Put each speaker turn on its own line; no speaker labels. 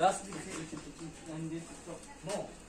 ラストなんですけども